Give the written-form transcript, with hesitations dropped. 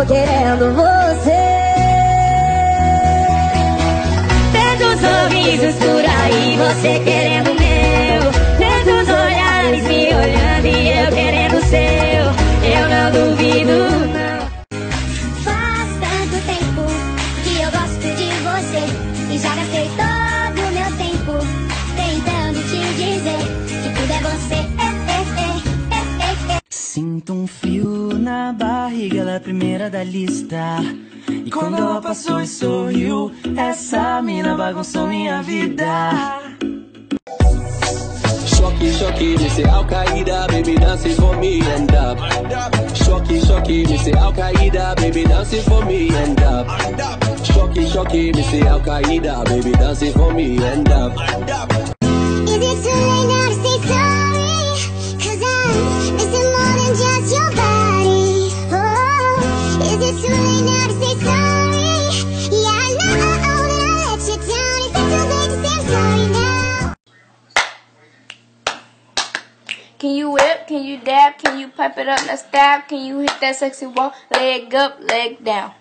tô querendo você. Tantos sorrisos por aí, você querendo o meu. Tantos olhares me olhando e eu querendo o seu. Eu não duvido, não. Faz tanto tempo que eu gosto de você e já gastei todo o meu tempo tentando te dizer que tudo é você. Sinto um frio na barriga, ela é a primeira da lista. E quando ela passou e sorriu, essa mina bagunçou minha vida. Shocky, shocky, me say Al-Qaeda, baby dance it for me and up. Shocky, shocky, me say Al-Qaeda, baby dance it for me and up. Shocky, shocky, me say Al-Qaeda, baby dance it for me and up. Is it too late now to say sorry? 'Cause I'm missing more than just your body. Oh, is it too late now to say sorry? Yeah, I know that I let you down. Is it too late to say I'm sorry now? Can you whip? Can you dab? Can you pipe it up? Now stab? Can you hit that sexy wall? Leg up, leg down.